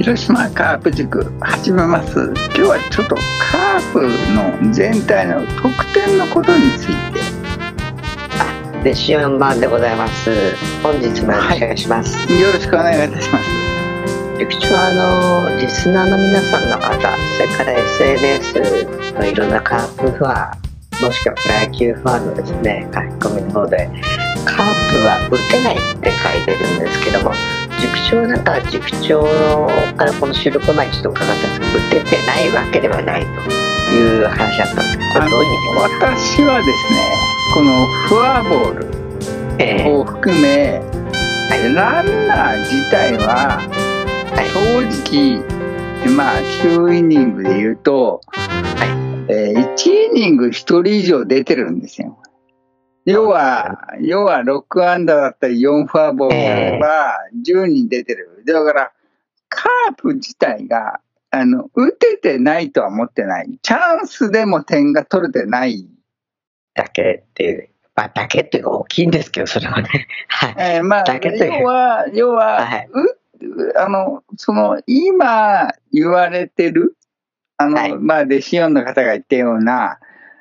広島カープ塾始めます。今日はちょっとカープの全体の得点のことについて。 で4番でございます。本日もよろしくお願いします。 よろしくお願いいたします。 塾長はリスナーの皆さんの方、それから SNS のいろんなカープファン、もしくはプロ野球ファンのですね、書き込みの方でカープは打てないって書いてるんですけども、塾長なんか塾長からこの収録前にちょっと伺ったんですけど、打ててないわけではないという話だったんですけど、これどういう意味ですか？ 私はですね、このフォアボールを含め、ランナー自体は正直、9イニングで言うと、1イニング1人以上出てるんですよ。要は6安打だったり4フォアボールであれば10人出てる。だからカープ自体が打ててないとは思ってない。チャンスでも点が取れてないだけっていう、だけっていうか大きいんですけど、それはね。だけという要は、その今言われてる弟子4の方が言ったような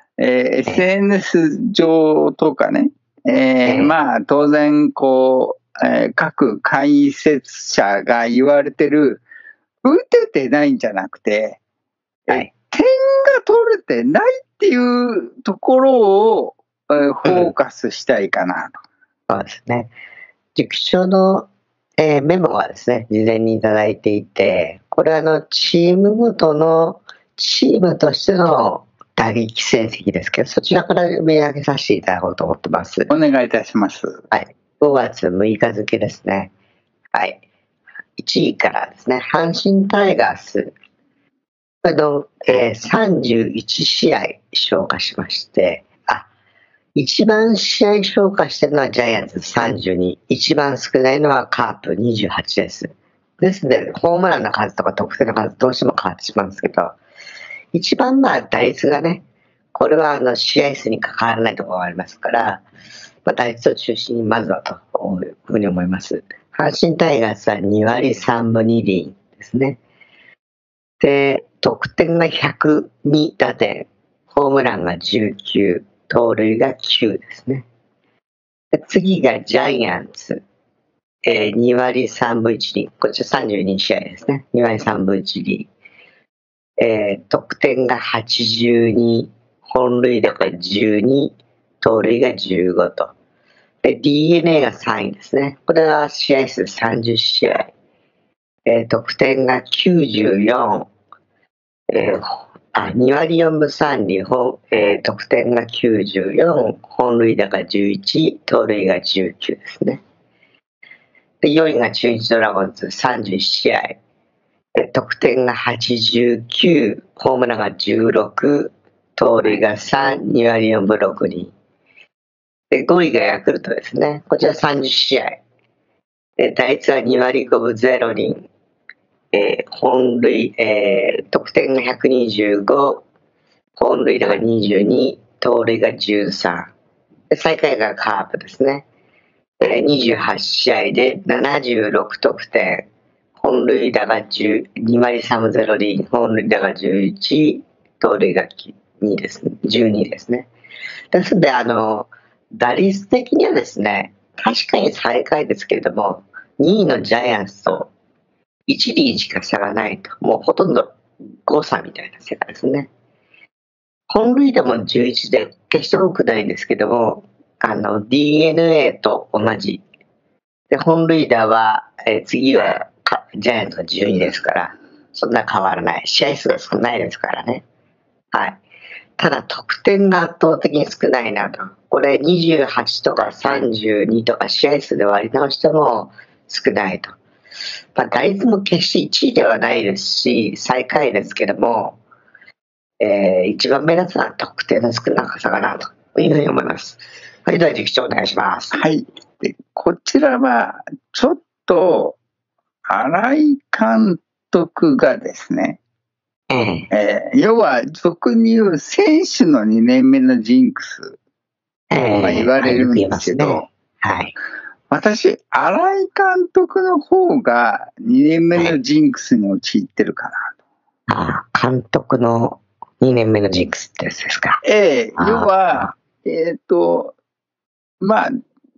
SNS 上とかね、当然各解説者が言われてる打ててないんじゃなくて、点が取れてないっていうところをフォーカスしたいかなと。 そうですね。塾長の、メモはですね、事前にいただいていて、これはチームごとのチームとしての打撃成績ですけど、そちらから読み上げさせていただこうと思ってます。 お願いいたします。 はい。5月6日付ですね。はい。1位からですね、阪神タイガースの、31試合消化しまして、一番試合消化してるのはジャイアンツ32、一番少ないのはカープ28です。ですので、ホームランの数とか得点の数どうしても変わってしまうんですけど、一番打率がね、これは試合数に関わらないところがありますから、打率を中心にまずはというふうに思います。阪神タイガースは2割3分2厘ですね。で、得点が102打点、ホームランが19、盗塁が9ですね。で次がジャイアンツ、2割3分1厘、こちら32試合ですね。2割3分1厘。得点が82、本塁打が12、盗塁が15と。で、DNA が3位ですね。これは試合数30試合。得点が94、2割4分3厘、得点が94、本塁打が11、盗塁が19ですね。で、4位が中日ドラゴンズ31試合。得点が89、ホームランが16、盗塁が3、2割4分6厘。で、5位がヤクルトですね。こちら30試合。で、打率は2割5分0厘。本塁、得点が125、本塁打が22、盗塁が13。で、最下位がカープですね。28試合で76得点。本塁打が2割3分0厘、本塁打が11、盗塁が2ですね、12ですね。ですので、打率的にはですね、確かに最下位ですけれども、2位のジャイアンツと1厘しか差がないと、もうほとんど誤差みたいな世界ですね。本塁打も11で、決して多くないんですけども、DNA と同じ。で、本塁打は、次はジャイアンツが12ですから、そんな変わらない。試合数が少ないですからね。はい。ただ、得点が圧倒的に少ないなと。これ、28とか32とか試合数で割り直しても少ないと。打率も決して1位ではないですし、最下位ですけども、一番目立つのは得点の少なさかなというふうに思います。はい、では塾長お願いします。 はい。で、こちらは、ちょっと、新井監督がですね、要は俗に言う選手の2年目のジンクス、言われるんですけど、 私、新井監督の方が2年目のジンクスに陥ってるかな。 ああ、監督の2年目のジンクスってやつですか。 要は、まあ、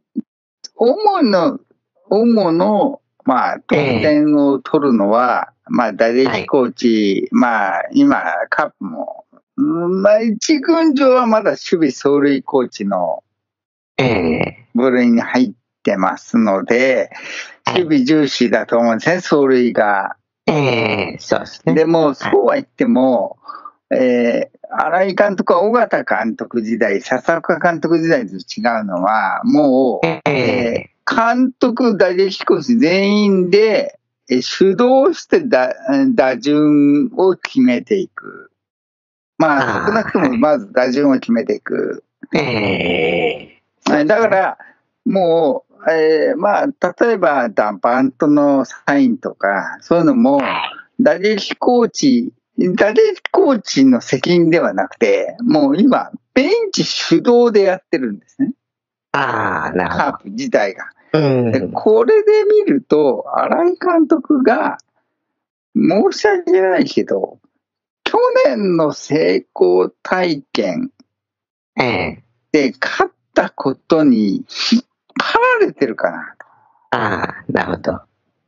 主の、まあ、得点を取るのは、まあ、打撃コーチ、まあ、今、カープも、まあ、一軍上はまだ守備走塁コーチの部類に入ってますので、守備重視だと思うんですね、走塁が。 そうですね。 でも、そうは言っても、新井監督は尾形監督時代、笹岡監督時代と違うのは、もう、監督、打撃コーチ全員で主導して打順を決めていく。まあ、少なくともまず打順を決めていく。だから、もう、まあ、例えば、バントのサインとか、そういうのも、打撃コーチの責任ではなくて、もう今、ベンチ主導でやってるんですね。 なるほど。 カープ自体が。でこれで見ると、新井監督が、申し訳ないけど、去年の成功体験で勝ったことに引っ張られてるかなと。なるほど。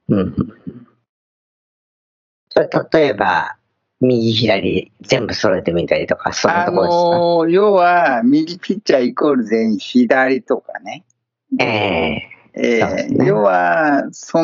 それ例えば、右左全部揃えてみたりとか、そんなところですか？ 要は、右ピッチャーイコール全員左とかね。要は、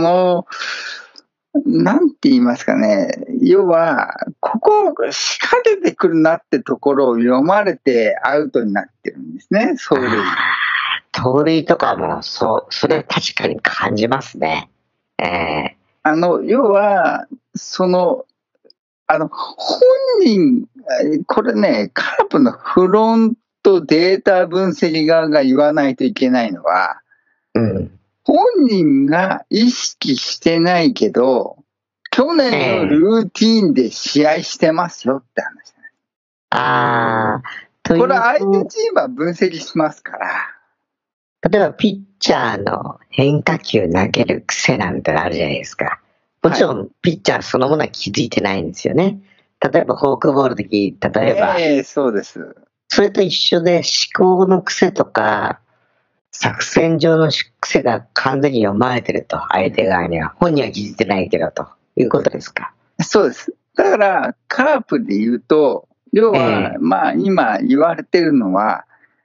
なんて言いますかね。要は、ここ、仕掛けてくるなってところを読まれてアウトになってるんですね、走塁。 盗塁とかも、それ確かに感じますね。 要は、本人、これね、カープのフロントデータ分析側が言わないといけないのは、本人が意識してないけど、去年のルーティーンで試合してますよって話。これ相手チームは分析しますから。 例えばピッチャーの変化球投げる癖なんてあるじゃないですか。もちろんピッチャーそのものは気づいてないんですよね。例えばフォークボールの時、例えば、 そうです。 それと一緒で思考の癖とか、作戦上の癖が完全に読まれてると、相手側には。本人は気づいてないけど、ということですか。 そうです。だから、カープで言うと、要は、まあ、今言われてるのは、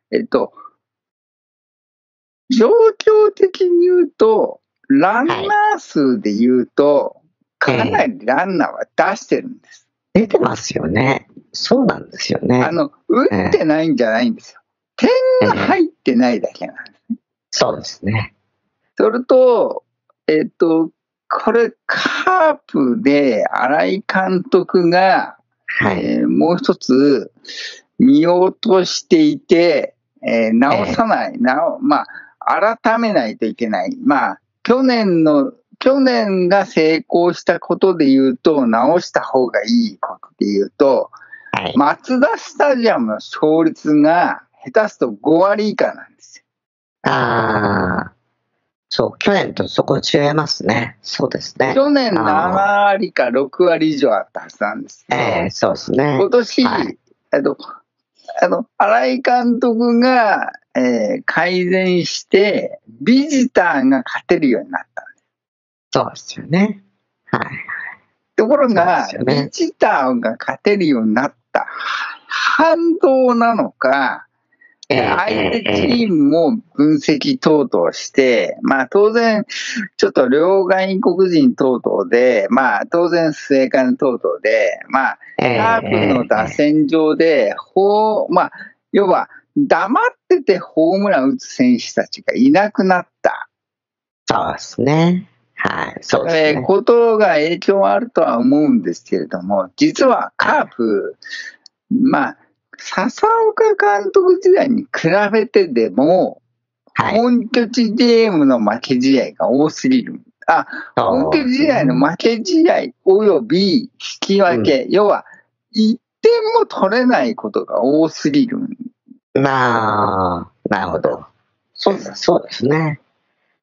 状況的に言うと、ランナー数で言うと、かなりランナーは出してるんです。 出てますよね。そうなんですよね。 打ってないんじゃないんですよ。点が入ってないだけなんですね。 そうですね。 それと、これ、カープで新井監督が、もう一つ見落としていて、直さない、まあ、改めないといけない。まあ、去年が成功したことで言うと、直した方がいいことで言うと、マツダスタジアムの勝率が下手すと5割以下なんですよ。 そう、去年とそこ違いますね。そうですね。 去年7割か6割以上あったはずなんですけど、 そうですね。 今年、新井監督が、改善して、ビジターが勝てるようになったんです。 そうですよね。 ところが、ビジターが勝てるようになった反動なのか、相手チームも分析等々して、まあ当然、ちょっと両外国人等々で、まあ当然末間等々で、まあカープの打線上で、まあ要は黙っててホームラン打つ選手たちがいなくなった。 そうですね。そうですね。 ことが影響あるとは思うんですけれども、実はカープ、まあ、笹岡監督時代に比べてでも、本拠地ゲームの負け試合が多すぎる。本拠地試合の負け試合および引き分け、要は1点も取れないことが多すぎる。 なるほど。そうですね。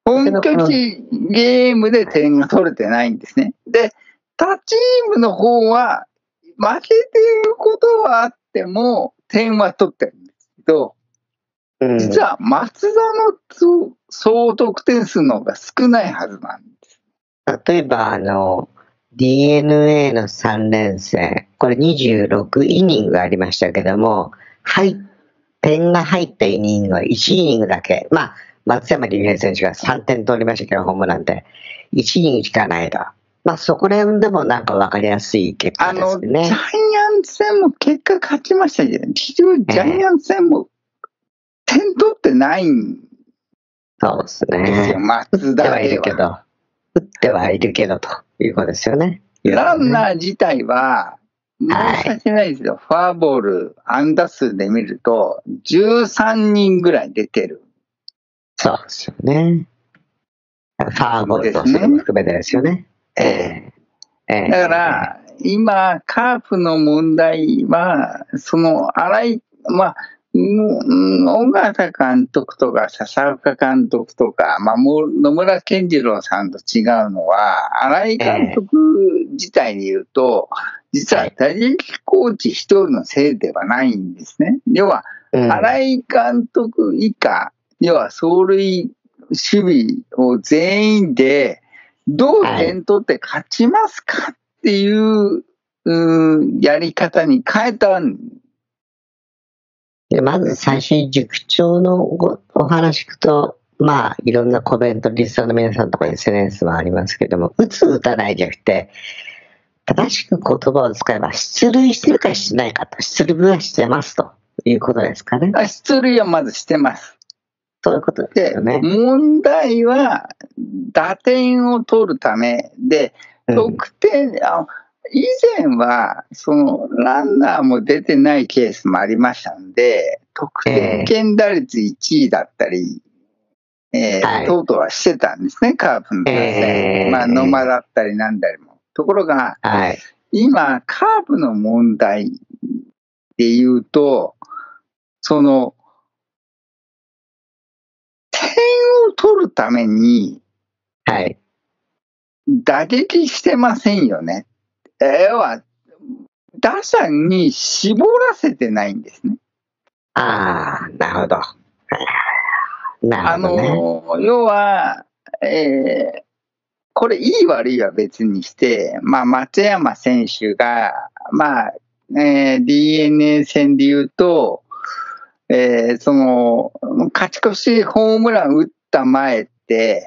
本拠地ゲームで点が取れてないんですね。で、他チームの方は、負けていることはあっても、点は取ってるんですけど、実は松田の総得点数の方が少ないはずなんです。 例えば、DNA の3連戦、これ26イニングありましたけども、点が入ったイニングは1イニングだけ。まあ、松山竜平選手が3点取りましたけど、ホームランで。1イニングしかないと。まあ、そこら辺でもなんか分かりやすい結果ですね。 ジャイアンツ戦も結果勝ちましたけど、結局ジャイアンツ戦も点取ってないんそうですね。 ですよ、松田では。 打ってはいるけどということですよね。 ランナー自体は、申し訳ないですよ。フォアボール、安打数で見ると、13人ぐらい出てる。 そうですよね。フォアボールとそれも含めてですよね。 だから、今、カープの問題は、尾形監督とか笹岡監督とか、野村健次郎さんと違うのは、新井監督自体で言うと、実は打撃コーチ一人のせいではないんですね。要は、新井監督以下、要は走塁守備を全員で、どう点取って勝ちますかっていう、やり方に変えたんでまず最初に塾長のお話聞くと、まあ、いろんなコメント、リスナーの皆さんとか SNS もありますけども、打つ打たないじゃなくて、正しく言葉を使えば、出塁してるかしてないかと、出塁はしてますということですかね。 出塁はまずしてます。 そういうことですよね。 問題は、打点を取るためで、得点、以前は、ランナーも出てないケースもありましたんで、得点圏打率1位だったり、等々はしてたんですね、カープの打線。野間だったりなんだりも。ところが、今、カープの問題で言うと、点を取るために、打撃してませんよね。要は、打者に絞らせてないんですね。 ああ、なるほど。なるほどね。 要は、これいい悪いは別にして、松山選手が、DNA 戦で言うと、勝ち越しホームラン打った前って、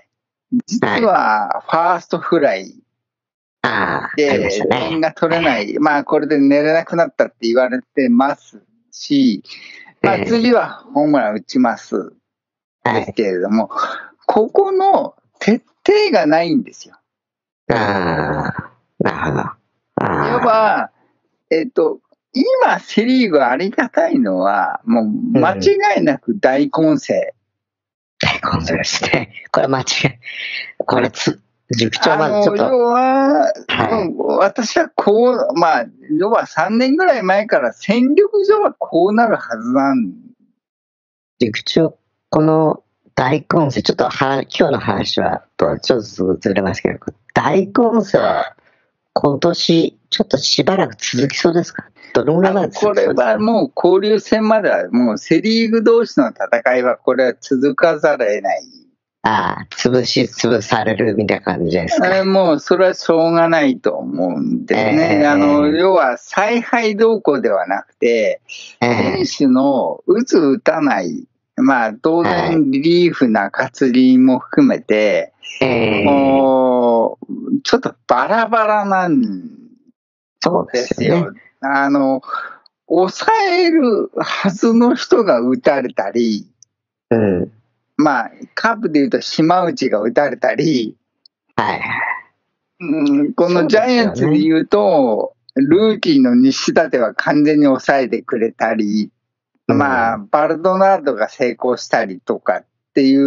実はファーストフライで点が取れない、これで寝れなくなったって言われてますし、次はホームラン打ちますですけれども、ここの徹底がないんですよ。 なるほど。 要は、今セリーグありがたいのは、もう間違いなく大混戦。 大混戦ですね。これ間違い。これ塾長までちょっと。 要は、私は要は3年ぐらい前から戦力上はこうなるはずなん塾長、この大混戦、ちょっと今日の話はちょっとずれますけど、大混戦は今年ちょっとしばらく続きそうですか？どのぐらいまで続きそうですか？ これはもう交流戦まではもうセリーグ同士の戦いはこれは続かざるを得ない。 潰されるみたいな感じですか？ もうそれはしょうがないと思うんですね。要は采配動向ではなくて、選手の打つ打たない、当然リリーフ中継ぎも含めて、もうちょっとバラバラなんですよ。抑えるはずの人が打たれたり、カープでいうと島内が打たれたり、このジャイアンツでいうと、ルーキーの西舘は完全に抑えてくれたり、バルドナードが成功したりとかっていう、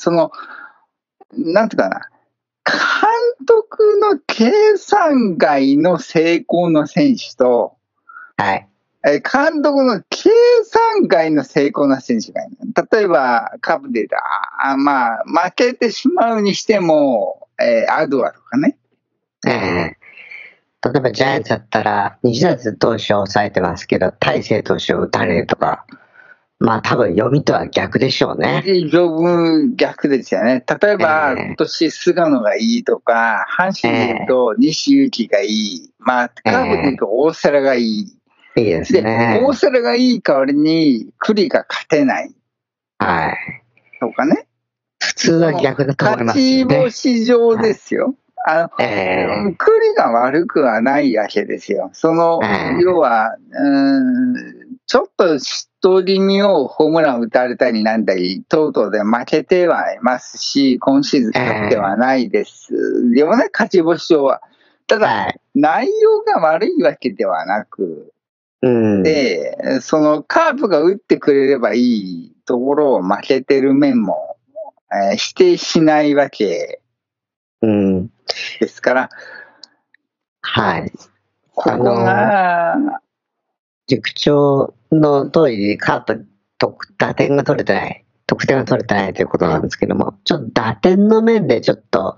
なんていうかな、監督の計算外の成功の選手と、 監督の計算外の成功な選手がいる。例えば、カープでまあ、負けてしまうにしても、アドアとかね。 例えばジャイアンツだったら、西舘投手を抑えてますけど、大勢投手を打たれるとか、まあ多分読みとは逆でしょうね。 逆ですよね。例えば、今年菅野がいいとか、阪神で言うと西勇輝がいい。まあ、カープで言うと大瀬良がいい。 いいですね。 大瀬良がいい代わりに栗が勝てない。 はい。 とかね。 普通は逆だと思いますね。 勝ち星上ですよ。栗が悪くはないわけですよ。要は、ちょっと一人身をホームラン打たれたりなんだり、とうとうで負けてはいますし、今シーズン勝ってはないですよね、勝ち星上は。ただ、内容が悪いわけではなく、で、カープが打ってくれればいいところを負けてる面も、否定しないわけですから、 はい。 ここが、 塾長の通り、カープ、打点が取れてない、得点が取れてないということなんですけども、ちょっと打点の面でちょっと、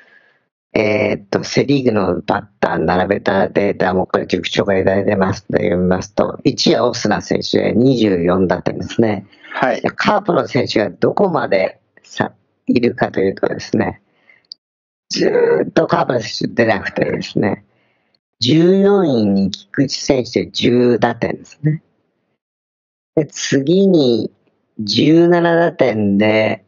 セリーグのバッター並べたデータもこれ塾長がいただいてますので読みますと、1位はオスナ選手で24打点ですね。 はい。 カープの選手がどこまでいるかというとですね、ずっとカープの選手出なくてですね、14位に菊池選手で10打点ですね。で、次に17打点で、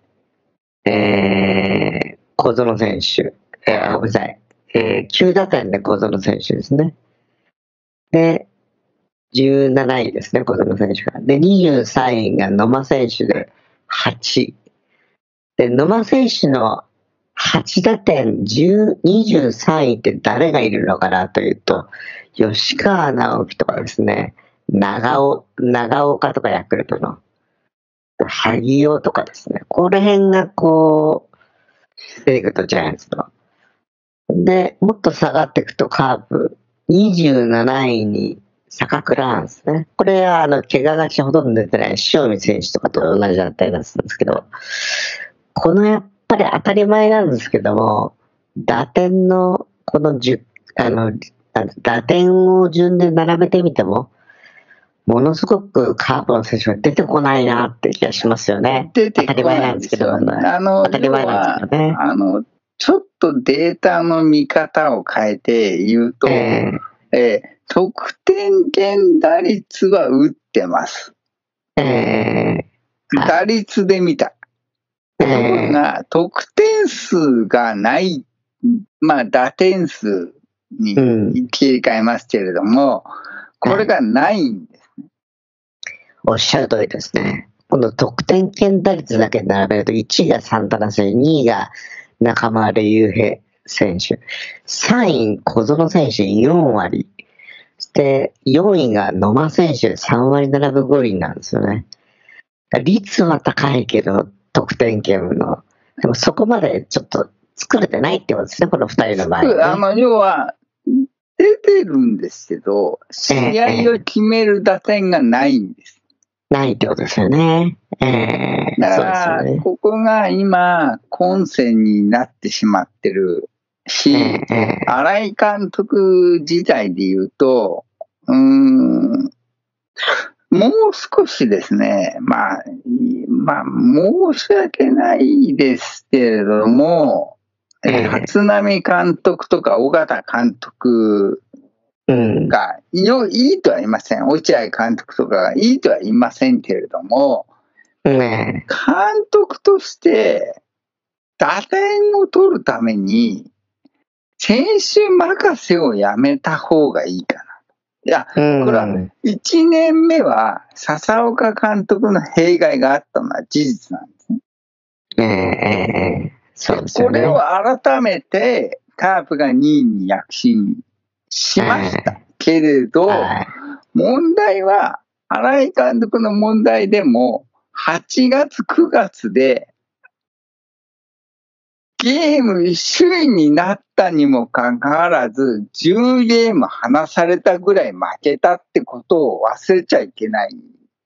小園選手。ごめんなさい。9打点で小園選手ですね。で、17位ですね、小園選手が。で、23位が野間選手で8。で、野間選手の8打点、23位って誰がいるのかなというと、吉川直樹とかですね、長岡とかヤクルトの、萩尾とかですね、この辺がこう、出てくるとジャイアンツと。で、もっと下がっていくとカープ、27位に坂倉なんですね。これは怪我がちほとんど出てない塩見選手とかと同じだったりなんですけど、このやっぱり当たり前なんですけども、打点のこの打点を順で並べてみても、ものすごくカープの選手が出てこないなって気がしますよね。当たり前なんですけど、当たり前なんですけどね。 ちょっとデータの見方を変えて言うと、得点圏打率は打ってます。打率で見た。ところが、得点数がない、まあ、打点数に切り替えますけれども、これがないんですね。 おっしゃる通りですね。この得点圏打率だけ並べると、1位がサンタナ選手、2位が中丸雄平選手、3位小園選手4割、そして4位が野間選手3割7分5厘なんですよね。率は高いけど、得点圏の。でもそこまでちょっと作れてないってことですね、この2人の場合、ね。 要は、出てるんですけど、試合を決める打点がないんです。 ないってことですよね。 だから、ここが今、混戦になってしまってるし、新井監督自体で言うと、もう少しですね、まあ、申し訳ないですけれども、立浪監督とか尾形監督がいいとは言いません。落合監督とかがいいとは言いませんけれども、監督として打点を取るために選手任せをやめた方がいいかな。いや、これは1年目は笹岡監督の弊害があったのは事実なんですね。 そうですよね。 これを改めてカープが2位に躍進しましたけれど、問題は新井監督の問題でも8月9月でゲーム首位になったにもかかわらず、10ゲーム離されたぐらい負けたってことを忘れちゃいけない。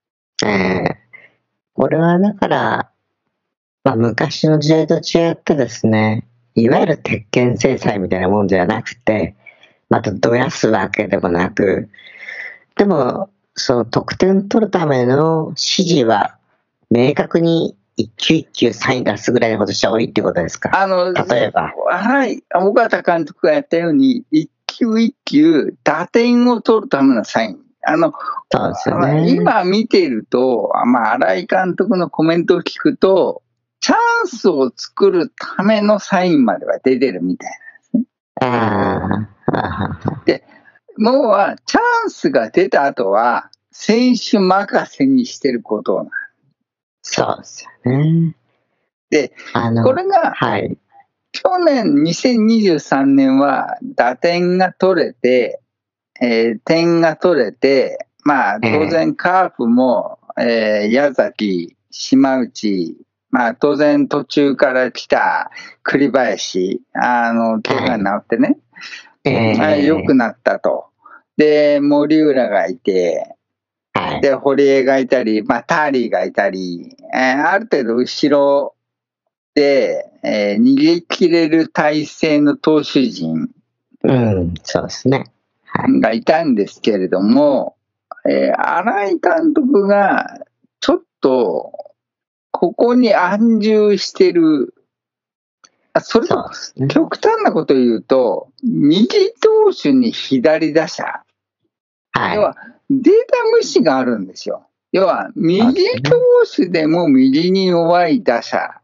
これはだから、昔の時代と違ってですね、いわゆる鉄拳制裁みたいなもんじゃなくて、またどやすわけでもなく、でも、その得点取るための指示は、明確に一球一球サイン出すぐらいのことした方がいいってことですか？例えば。 はい。尾形監督がやったように、一球一球打点を取るためのサイン。 そうですよね。 今見ていると、新井監督のコメントを聞くと、チャンスを作るためのサインまでは出てるみたいなんですね。で、もうチャンスが出た後は、選手任せにしてることなんです。 そうですよね。 で、これが、去年2023年は打点が取れて、点が取れて、当然カープも、矢崎、島内、当然途中から来た栗林、怪我になってね、良くなったと。で、森浦がいて、で、堀江がいたり、ターリーがいたり、ある程度後ろで、逃げ切れる体制の投手陣、 そうですね。 がいたんですけれども、新井監督がちょっとここに安住してる、それと極端なこと言うと、右投手に左打者、要はデータ無視があるんですよ。要は右投手でも右に弱い打者、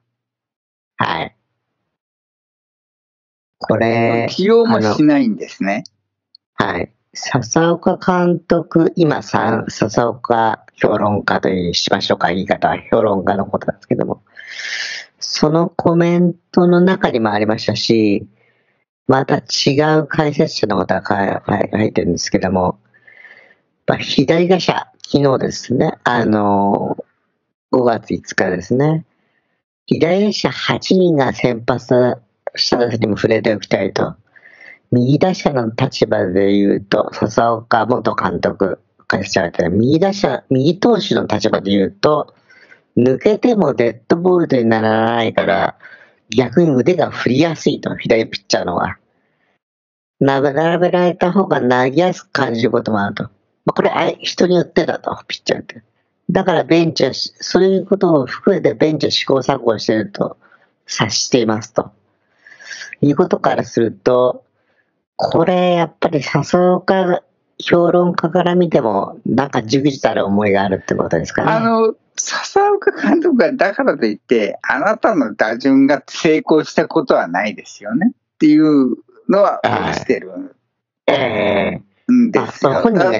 これ起用もしないんですね。 笹岡監督、今笹岡評論家としましょうか、言い方は評論家のことなんですけども、そのコメントの中にもありましたし、また違う解説者の方が書いてるんですけども、左打者、昨日ですね、5月5日ですね、左打者8人が先発した時にも触れておきたいと。右打者の立場で言うと、笹岡元監督がおっしゃられた右投手の立場で言うと、抜けてもデッドボールにならないから、逆に腕が振りやすいと、左ピッチャーのが。並べられた方が投げやすく感じることもあると。これ、人によってだと、ピッチャーって。だからベンチは、そういうことを含めてベンチは試行錯誤していると察していますと。いうことからすると、これ、やっぱり笹岡評論家から見ても、なんかじくじたる思いがあるってことですかね。 笹岡監督がだからといって、あなたの打順が成功したことはないですよねっていうのは落ちてるんですよ。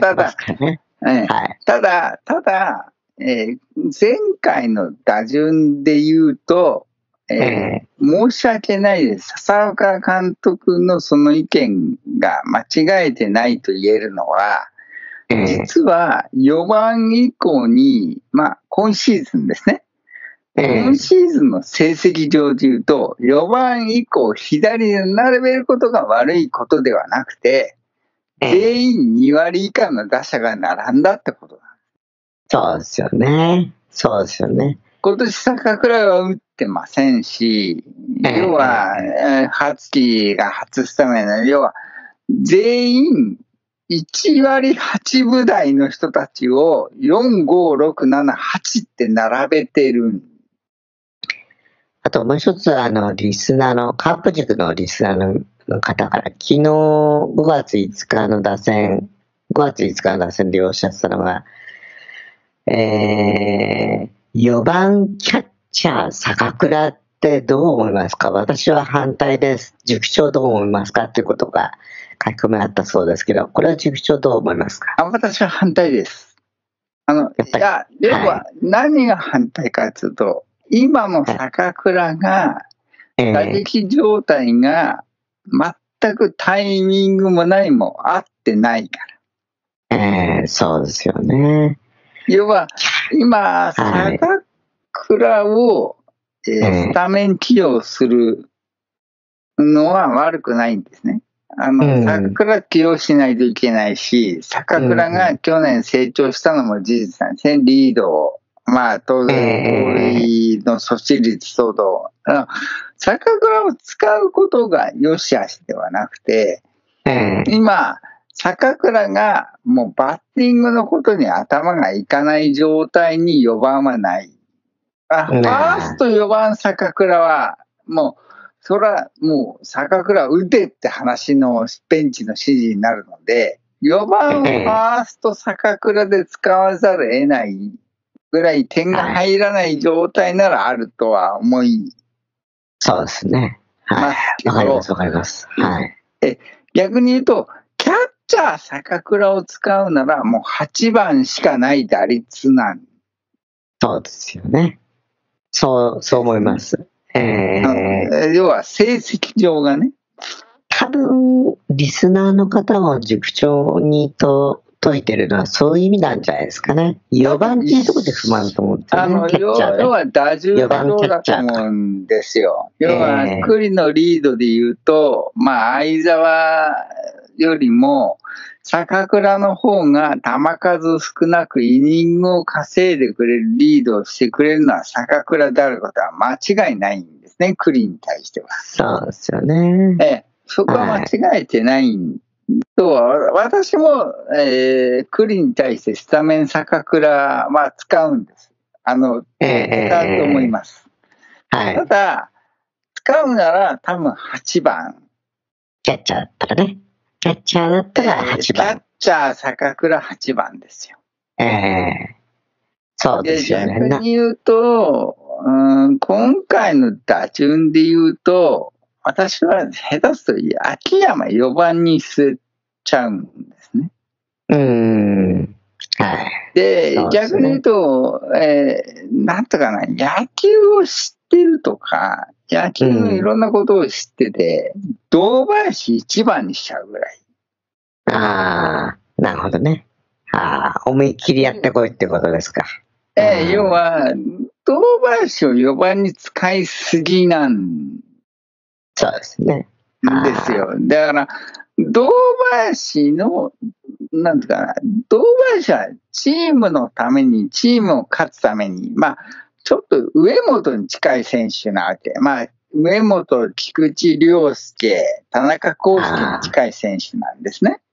ただ、前回の打順で言うと、申し訳ないです。笹岡監督のその意見が間違えてないと言えるのは、実は4番以降に、今シーズンですね。今シーズンの成績上で言うと、4番以降左で並べることが悪いことではなくて、全員2割以下の打者が並んだってことなんです。そうですよね。そうですよね。 今年坂倉は打ってませんし、要は、初期が初スタメンの、要は、全員1割8分台の人たちを4、5、6、7、8って並べてる。 あともう一つ、リスナーの、カープ塾のリスナーの方から、昨日5月5日の打線でおっしゃってたのが、4番キャッチャー坂倉ってどう思いますか？私は反対です。塾長どう思いますか？ということが書き込みあったそうですけど、これは塾長どう思いますか？ 私は反対です。要は何が反対かというと、今の坂倉が打撃状態が全くタイミングも何も合ってないから。 そうですよね。 要は今坂倉をスタメン起用するのは悪くないんですね。坂倉起用しないといけないし、坂倉が去年成長したのも事実なんですね。リードを、当然、盗塁の阻止率等々。坂倉を使うことが良し悪しではなくて、今、坂倉がもうバッティングのことに頭がいかない状態に4番はない。ファースト4番坂倉は、もう、そら、もう坂倉打てって話のベンチの指示になるので、4番ファースト坂倉で使わざるを得ないぐらい点が入らない状態ならあるとは思い、 そうですね。はい。わかります、わかります。はい。 逆に言うと、キャッチャー坂倉を使うならもう8番しかない打率なん。 そうですよね。そう思います。 要は成績上がね。 多分、リスナーの方も塾長に解いてるのはそういう意味なんじゃないですかね。4番っていうところで不満と思ってね。 要は打順がどうだと思うんですよ。要は、栗のリードで言うと、相沢よりも、坂倉の方が球数少なくイニングを稼いでくれる、リードをしてくれるのは坂倉であることは間違いないんですね、栗に対しては。 そうですよね。 そこは間違えてないとは、私も、栗に対してスタメン坂倉は使うんです。使うと思います。ただ、使うなら多分8番。 キャッチャーだったらね。キャッチャーだったら8番。 キャッチャー坂倉8番ですよ。 そうですよね。 逆に言うと、今回の打順で言うと、私は下手すると秋山4番に据えちゃうんですね。で、逆に言うと、なんとかな、野球を知ってるとか、野球のいろんなことを知ってて、堂林1番にしちゃうぐらい。 なるほどね。思いっきりやってこいってことですか。 要は、堂林を4番に使いすぎなんそうですね。 ですよ。だから、堂林の、なんていうかな、堂林はチームのために、チームを勝つために、ちょっと上本に近い選手なわけ。上本、菊池涼介、田中康介に近い選手なんですね。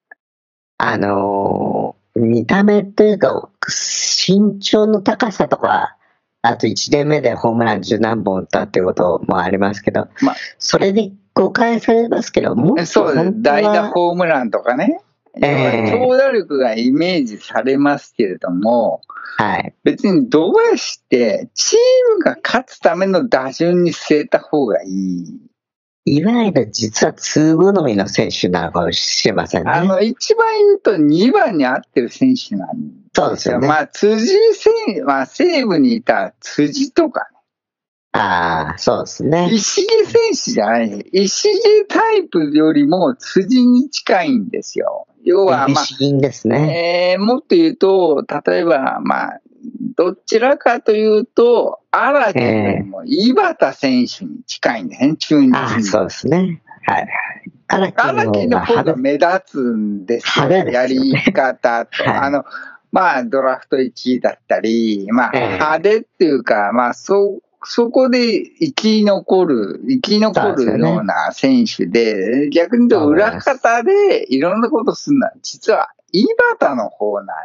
見た目というか、身長の高さとか、あと1年目でホームラン10何本打ったっていうこともありますけど、それで誤解されますけども。 そうです。代打ホームランとかね。長打力がイメージされますけれども、別に堂林ってチームが勝つための打順に据えた方がいい。 いわゆる実は通好みの選手なのかもしれませんね。 一番言うと2番に合ってる選手なんですよ。 そうですよね。 西武にいた辻とかね。そうですね。 石毛選手じゃない。石毛タイプよりも辻に近いんですよ。要は、 ですね。 もっと言うと、例えば、どちらかというと、荒木よりも井端選手に近いんですね、中日に。 そうですね。 荒木の方が目立つんですよ、やり方と。ドラフト1位だったり、派手っていうか、そこで生き残るような選手で、逆に言うと裏方でいろんなことするのは、実は井端の方なん。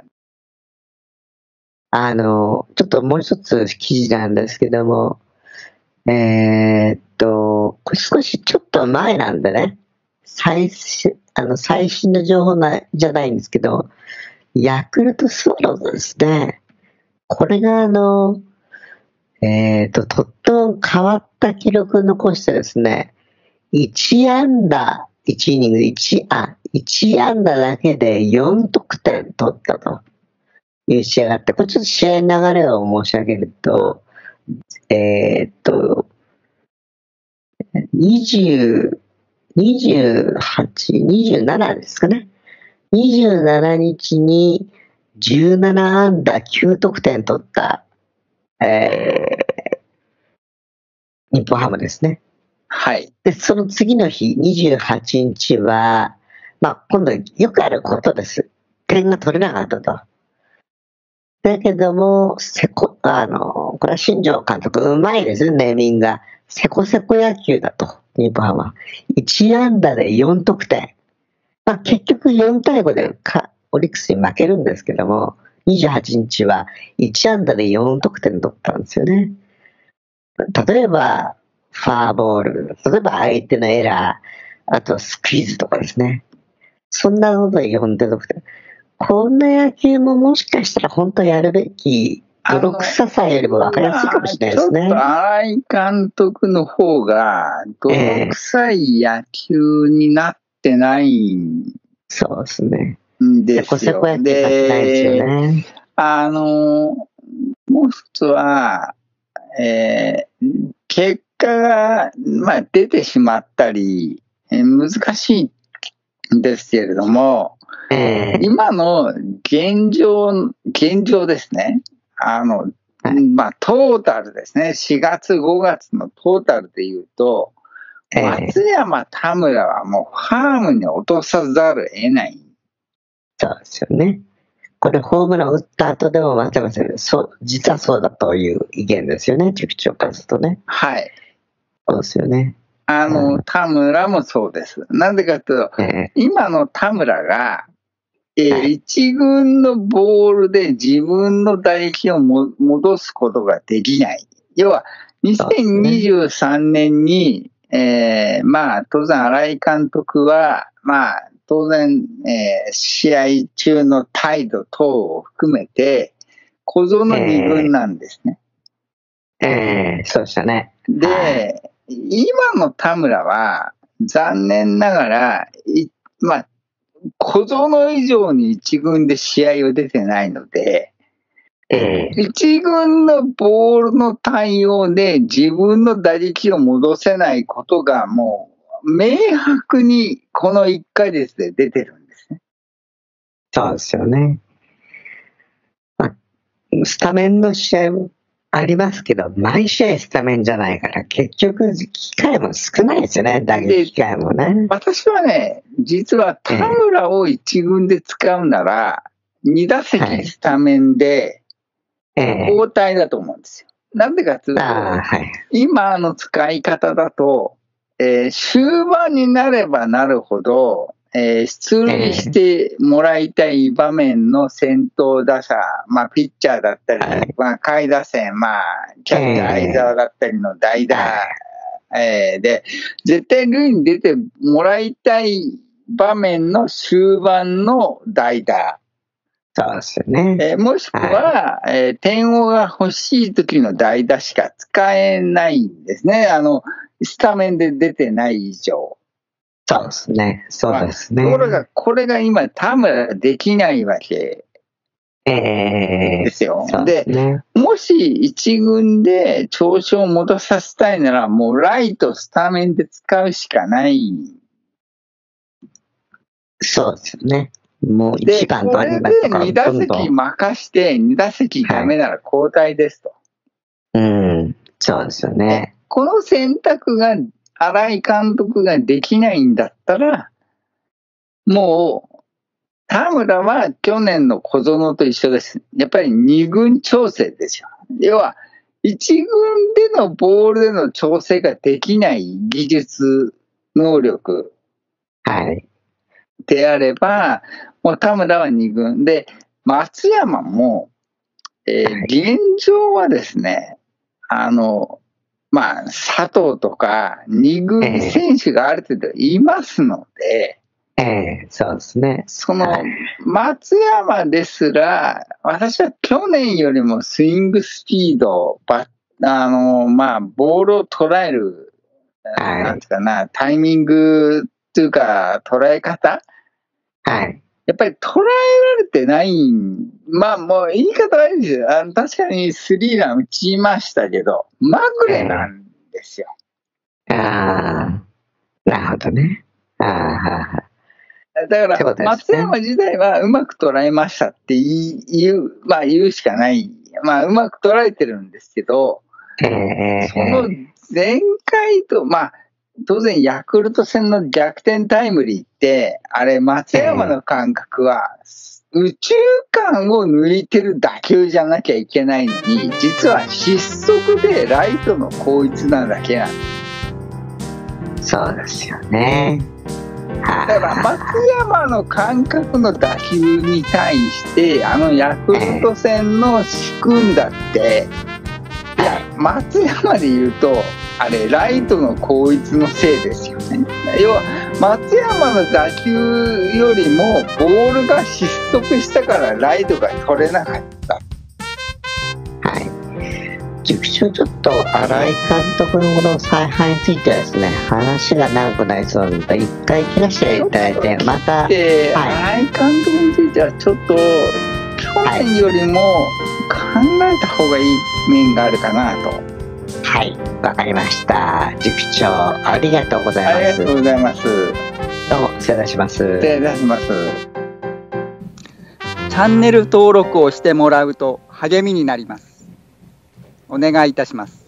ちょっともう一つ記事なんですけども、少しちょっと前なんでね、最新の情報じゃないんですけど、ヤクルトスワローズですね。これがとっても変わった記録を残してですね、1安打、1イニングで1安打だけで4得点取ったという試合があって、これちょっと試合の流れを申し上げると、28、27ですかね。27日に17安打9得点取った、日本ハムですね。 はい。 で、その次の日、28日は、今度よくあることです。点が取れなかったと。だけども、これは新庄監督、うまいですね、ネーミングが。セコセコ野球だと、日本ハムは。1安打で4得点。結局4対5でオリックスに負けるんですけども、28日は1安打で4得点取ったんですよね。例えば、ファーボール、例えば相手のエラー、あとスクイズとかですね。そんなことで4点得点。こんな野球ももしかしたら本当やるべき、泥臭さよりも分かりやすいかもしれないですね。 ちょっと新井監督の方が、泥臭い野球になってないんそうですね。 ですよ。で、もう一つは、結果が、出てしまったり、難しいんですけれども、今の現状ですね。トータルですね。4月、5月のトータルで言うと、松山、田村はもうファームに落とさざるを得ない。 そうですよね。これホームラン打った後でも松山先生、実はそうだという意見ですよね、塾長からするとね。 はい。 そうですよね。 田村もそうです。なんでかというと、今の田村が、一軍のボールで自分の打撃を戻すことができない。要は、2023年に、当然新井監督は、当然、試合中の態度等を含めて、小園二軍なんですね。 そうでしたね。 で、今の田村は、残念ながら、小園以上に一軍で試合は出てないので、一軍のボールの対応で自分の打撃を戻せないことがもう明白にこの1ヶ月で出てるんですね。 そうですよね。スタメンの試合もありますけど、毎試合スタメンじゃないから、結局機会も少ないですよね、打撃機会もね。 私はね、実は田村を一軍で使うなら、2打席スタメンで、交代だと思うんですよ。なんでかというと、今の使い方だと、終盤になればなるほど、出塁してもらいたい場面の先頭打者、ピッチャーだったり、下位打線、キャッチャー相澤だったりの代打、で、絶対塁に出てもらいたい場面の終盤の代打。 そうですよね。 もしくは、点をが欲しい時の代打しか使えないんですね。スタメンで出てない以上。 そうですね。そうですね。 ところが、これが今、田村できないわけですよ。で、もし一軍で調子を戻させたいなら、もうライトスタメンで使うしかない。 そうですよね。もう1番と2番とか。 で、2打席任して、2打席ダメなら交代ですと。 そうですよね。 この選択が、新井監督ができないんだったら、もう、田村は去年の小園と一緒です。やっぱり2軍調整ですよ。要は、1軍でのボールでの調整ができない技術、能力であれば、もう田村は2軍で、松山も、現状はですね、佐藤とか2軍選手がある程度いますので、 そうですね。 松山ですら、私は去年よりもスイングスピード、ボールを捉える、なんていうかな、タイミングというか、捉え方、やっぱり捉えられてない。もう言い方悪いですよ。確かにスリーラン打ちましたけど、まぐれなんですよ。 なるほどね。 だから、松山自体はうまく捉えましたって言うしかない。うまく捉えてるんですけど、その前回と、 当然ヤクルト戦の逆転タイムリーって、あれ松山の感覚は、右中間を抜いてる打球じゃなきゃいけないのに、実は失速でライトの後逸なだけなんです。 そうですよね。 だから松山の感覚の打球に対してヤクルト戦の仕組んだって、いや松山で言うとあれライトの後逸のせいですよね。要は松山の打球よりもボールが失速したからライトが取れなかった。 はい。塾長、ちょっと新井監督のこの采配についてはですね、話が長くなりそうなので、一回切らせていただいて、また、 新井監督についてはちょっと去年よりも考えた方がいい面があるかなと。 はい、わかりました。塾長、ありがとうございます。 ありがとうございます。 どうも、失礼いたします。 失礼いたします。 チャンネル登録をしてもらうと励みになります。お願いいたします。